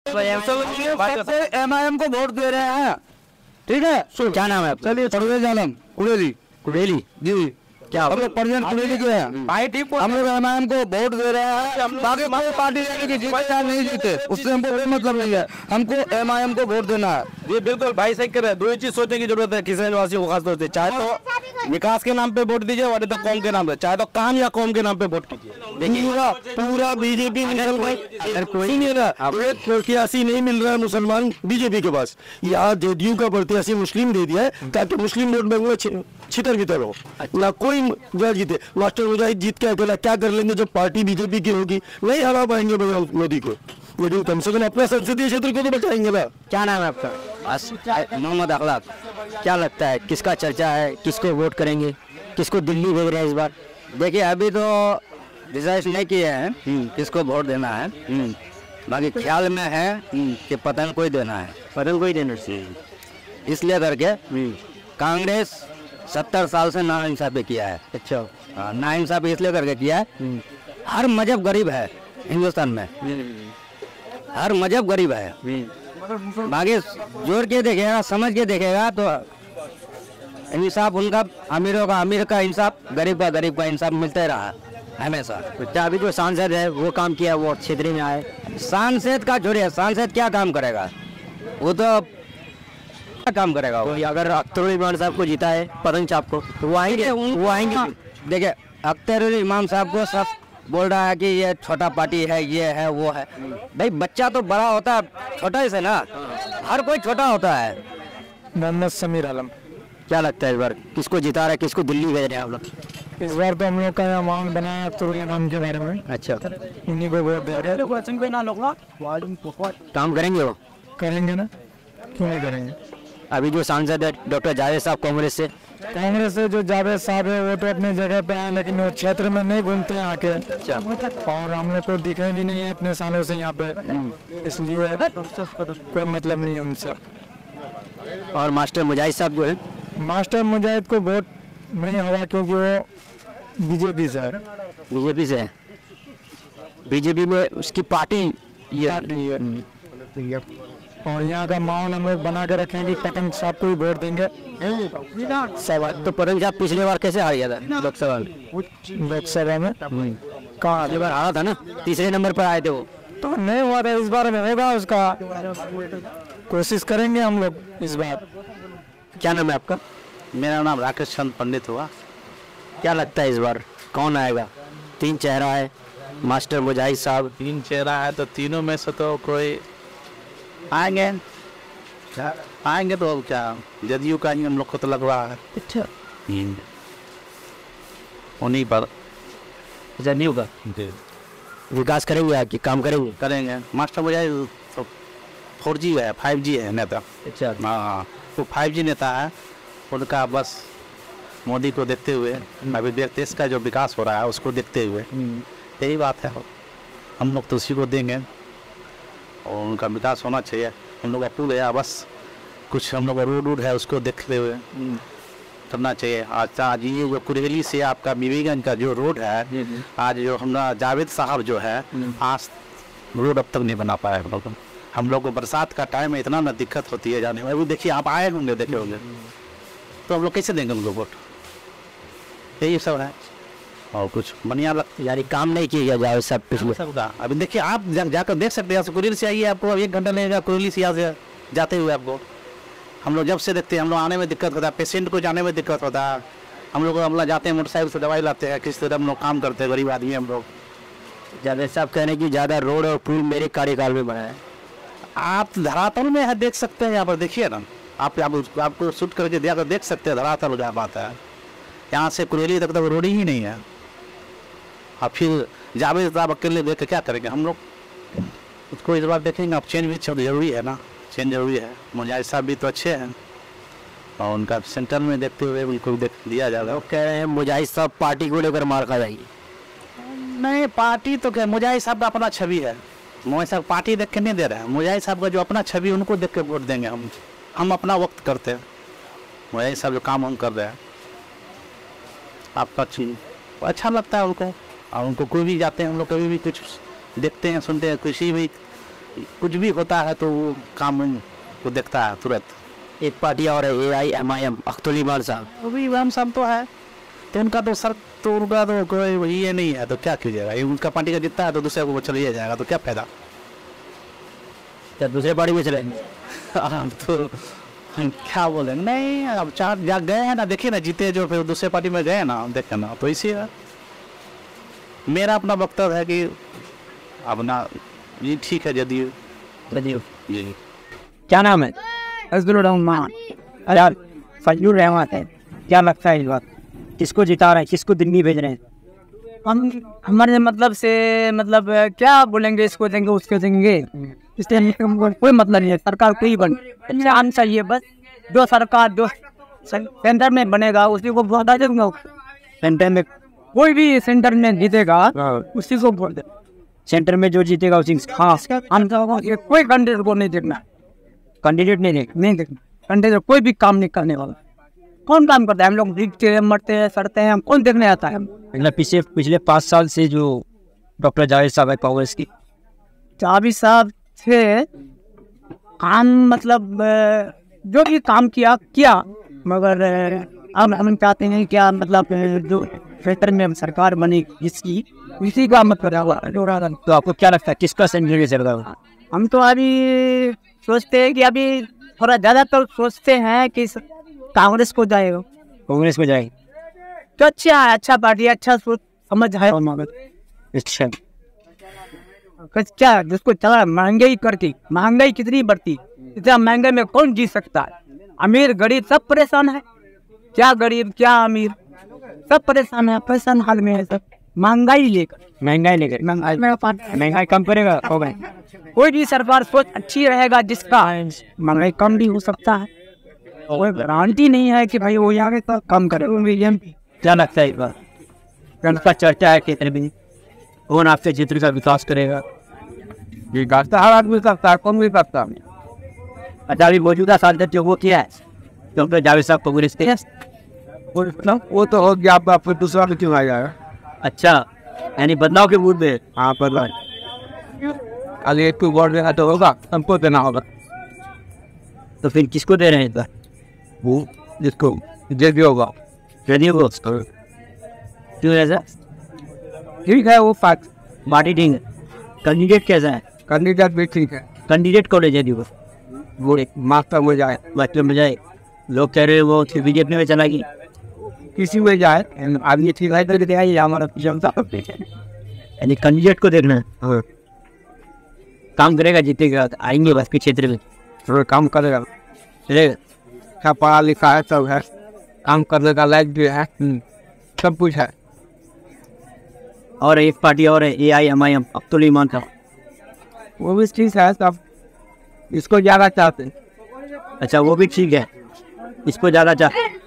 MIM को vote दे रहे हैं, ठीक है। क्या नाम है? चलिए परवेज आलम कुरेली कुरेली जी, क्या हम लोग परवेज कुरेली के हैं भाई, ठीक। हम लोग MIM को वोट दे रहे हैं, बाकी कोई पार्टी की जीते या नहीं जीते उससे हमको कोई मतलब नहीं है, हमको MIM को वोट देना है। ये बिल्कुल भाई सही कर रहे हैं। दो ही चीज सोचने की जरूरत है किसान वासियों को, खासतौर से चाहे तो विकास के नाम पे वोट दीजिए और तो कौम के नाम पे, चाहे तो काम या कौम के नाम पे वोट कीजिए। पूरा बीजेपी प्रत्याशी नहीं मिल रहा है मुसलमान बीजेपी के पास, यहाँ JDU का प्रत्याशी मुस्लिम दे दिया है ताकि मुस्लिम वोट बैंक में छितर भीतर हो, ना कोई जीते। मास्टर मुजाहिद जीत के अकेला क्या कर लेंगे जब पार्टी बीजेपी की होगी, नहीं हरा पाएंगे मोदी को। ये कम से कम अपने संसदीय क्षेत्र को तो बचाएंगे ना। क्या नाम है आपका? मोहम्मद अखलाक। क्या लगता है किसका चर्चा है, किसको वोट करेंगे, किसको दिल्ली भेज रहे हैं इस बार? देखिए अभी तो डिसाइड नहीं किए हैं किसको वोट देना है, बाकी ख्याल में है कि पतन कोई देना है, पतन कोई देना चाहिए। इसलिए करके कांग्रेस 70 साल से नाइंसाफी किया है। अच्छा, नाइंसाफी इसलिए करके किया है, हर मजहब गरीब है हिंदुस्तान में, हर मजहब गरीब है। बाकी जोड़ के देखेगा, समझ के देखेगा तो इंसाफ उनका, अमीरों का अमीर का इंसाफ, गरीब का इंसाफ मिलता ही रहा हमेशा। क्या अभी जो सांसद है वो काम किया, वो क्षेत्र में आए? सांसद का छोड़िए, सांसद क्या काम करेगा, वो तो क्या काम करेगा वो। तो अगर अख्तरुल इमरान साहब को जीता है पतन साहब को, तो वो आएंगे। देखिए अख्तरुल इमाम साहब को सब बोल रहा है कि ये छोटा पार्टी है, ये है वो है। भाई बच्चा तो बड़ा होता है छोटा से ना, हर कोई छोटा होता है। मोहम्मद समीर आलम। क्या लगता है इस बार किसको जिता रहा है, किसको दिल्ली भेज रहे हैं आप लोग? इस बार तो हम लोग का यहाँ मांग बनाया अख्तरुल इमाम के बारे में। अच्छा, इन्हीं को वोट दे रहे हैं। काम करेंगे वो? करेंगे ना, क्यों नहीं करेंगे। अभी जो सांसद है डॉक्टर जावेद साहब कांग्रेस से जो जावेद साहब है वो तो अपने जगह पे हैं, लेकिन वो क्षेत्र में नहीं घूमते हैं आके। अच्छा। और हमने तो दिखे भी नहीं है इतने सालों से यहाँ पे, इसलिए कोई मतलब नहीं है उनसे। और मास्टर मुजाहिद साहब जो है, मास्टर मुजाहिद को वोट नहीं होगा क्योंकि वो बीजेपी से है। बीजेपी में उसकी पार्टी और यहाँ का माहौल हम लोग बना के रखेंगे, पतन साहब को ही वोट देंगे। तो पतन साहब पिछले बार कैसे हार गया था लोकसभा में? कहाँ पिछली बार हारा था ना, तीसरे नंबर पर आए थे वो। तो नहीं हुआ था, इस बार में होगा उसका, कोशिश करेंगे हम लोग इस बार। क्या नाम है आपका? मेरा नाम राकेश चंद पंडित हुआ। क्या लगता है इस बार कौन आएगा? 3 चेहरा है, मास्टर मुजाहिद साहब। 3 चेहरा है तो तीनों में से तो कोई आएंगे तो क्या JDU का ही हम लोग को तो लग रहा है। अच्छा, उन्हीं पर JDU का विकास करेंगे कि काम करेंगे। मास्टर मुजाहिद तो 4G है, 5G है नेता। अच्छा, हाँ, वो 5G नेता है। उनका बस मोदी को देखते हुए, अभी देश का जो विकास हो रहा है उसको देखते हुए, यही बात है। हम लोग तो उसी को देंगे और उनका विकास होना चाहिए। हम लोग अप्रूव है, बस कुछ हम लोग का रोड है उसको देखते हुए करना चाहिए। आज ये जो कुरेली से आपका बीबीगंज का जो रोड है, आज जो हमारा जावेद साहब जो है, आज रोड अब तक नहीं बना पाए हम लोग को बरसात का टाइम में इतना ना दिक्कत होती है जाने में। अभी देखिए आप आए होंगे, देखे होंगे, तो हम लोग कैसे देंगे उनको वोट? यही सब है और कुछ बढ़िया यानी काम नहीं किया जाए सब पिछले। अभी देखिए आप जाकर देख सकते हैं, कुरेली से आइए, आपको 1 घंटा लगेगा कुरेली से यहाँ से जाते हुए आपको। हम लोग जब से देखते हैं, हम लोग आने में दिक्कत होता है, पेशेंट को जाने में दिक्कत होता है। हम लोग जाते हैं मोटरसाइकिल से, दवाई लाते हैं, किस तरह हम लोग काम करते हैं, गरीब आदमी हम लोग। जावेद साहब कहने की ज़्यादा रोड और पुल मेरे कार्यकाल में बना है। आप धरातल में है, देख सकते हैं, यहाँ पर देखिए ना, आपको शूट करके जाकर देख सकते हैं धरातल क्या बात है। यहाँ से कुरेली तक तो रोड ही नहीं है। और फिर जावेद साहब अकेले देख के क्या करेंगे हम लोग? उसको इस बार देखेंगे। अब चेंज भी जरूरी है ना, चेंज जरूरी है। मुजाहिद साहब भी तो अच्छे हैं और उनका सेंटर में देखते हुए उनको देख दिया जाएगा। वो कह रहे हैं मुजाहिद साहब पार्टी को लेकर मार खा जाएगी। नहीं, पार्टी तो क्या, मुजाहिद साहब का अपना छवि है। मुजाहिद साहब पार्टी देख के नहीं दे रहे हैं। मुजाहिद साहब का जो अपना छवि, उनको देख के वोट देंगे हम अपना वक्त करते हैं। मुजाहिद साहब जो काम हम कर रहे हैं, आपका अच्छा लगता है उनको। और उनको कोई भी जाते हैं हम लोग, कभी भी कुछ देखते हैं, सुनते हैं, किसी भी कुछ भी होता है तो वो काम को देखता है तुरंत। एक पार्टी और है AIMIM, अख्तुल इमान साहब। वो भी इमाम साहब तो है, तो उनका तो सर तो उनका तो कोई वही है नहीं है, तो क्या कीजिएगा, ये उनका पार्टी का जीतता है तो दूसरे को वो चलिए जाएगा, तो क्या फायदा। क्या दूसरे पार्टी में चले? तो क्या बोले, नहीं अब चार जाग गए हैं ना, देखिए ना जीते जो, फिर दूसरे पार्टी में गए ना, देखे ना, तो इसी है। मेरा अपना वक्तव्य है कि अब ना ये ठीक है जदयू जी। क्या नाम है? रहमान। यार फजलुर रहमान है, क्या लगता है इस बात? किसको जिता रहे हैं, किसको दिल्ली भेज रहे हैं? हम हमारे मतलब से मतलब क्या बोलेंगे, इसको देंगे उसको देंगे, इसलिए हमको कोई मतलब नहीं है। सरकार कोई बन आना चाहिए, बस जो सरकार जो सेंटर में बनेगा उसी को वोट दूंगा। सेंटर में कोई भी सेंटर में जीतेगा उसी को वोट दे। सेंटर में जो जीतेगा उसी। हाँ, हम ये कोई कैंडिडेट को नहीं देखना, कैंडिडेट नहीं देखना। कैंडिडेट कोई भी काम नहीं करने वाला। कौन काम करता है? हम लोग जीतते हैं, मरते हैं, सड़ते हैं, हम कौन देखने आता है? मतलब पिछले 5 साल से जो डॉक्टर जावेद साहब है कांग्रेस की, जावेद साहब थे, काम मतलब जो भी काम किया मगर अब हम चाहते हैं क्या मतलब जो सेंटर में सरकार बनी जिसकी, इसी का मतलब। तो आपको क्या लगता है किसका सेंटर चलेगा? हम तो अभी सोचते हैं कि अभी थोड़ा ज़्यादातर सोचते हैं कि कांग्रेस को जाएगा। कांग्रेस को जाएगी तो अच्छा पार्टी, अच्छा सोच समझ है। अच्छा, क्या जिसको चला महंगाई कितनी बढ़ती, इतना महंगाई में कौन जी सकता है? अमीर गरीब सब परेशान है, क्या गरीब क्या अमीर सब परेशान है, परेशान हाल में है सब। महंगाई लेकर महंगाई कम करेगा होगा। कोई भी सरकार सोच अच्छी रहेगा जिसका महंगाई कम भी हो सकता है, कोई गारंटी नहीं है कि भाई वो यहाँ के कम करे। क्या लगता है इस बार का चर्चा है क्षेत्र में, कौन आपके क्षेत्र का विकास करेगा? विकास तो हर आदमी करता है, कौन भी करता है। अच्छा, अभी मौजूदा सांसद जो वो क्या है डॉक्टर जावेद साहब कांग्रेस के, वो तो हो गया, आप फिर दूसरा में क्यों आ जाएगा? अच्छा, यानी बदलाव के मूड में। हाँ, बदलाव अगर एक को वोट देना तो होगा, हमको देना होगा। तो फिर किसको दे रहे हैं इस बार? वो जिसको जो भी होगा जदयू को। क्यों ऐसा? ठीक है, वो पार्टी ठीक है। कैंडिडेट कैसा है? कैंडिडेट भी ठीक है। कैंडिडेट कौन है जदयू को? वो मास्टर में जाए, मास्टर में जाए। लोग कह रहे हैं वो बीजेपी में चला गई, किसी में जाए, आदमी ठीक है तो आइए हमारा जनता। यानी कैंडिडेट को देखना है। हाँ, काम करेगा, जीतेगा, आएंगे बस के क्षेत्र में थोड़ा काम करेगा, चलेगा। क्या पढ़ा लिखा है, सब है, काम करने का लायक भी है, सब कुछ है। और एक पार्टी और है AIMIM, अख्तुल इमान साहब, वो भी ठीक है, सब इसको ज़्यादा चाहते हैं। अच्छा वो भी ठीक है, इसको ज़्यादा चाहते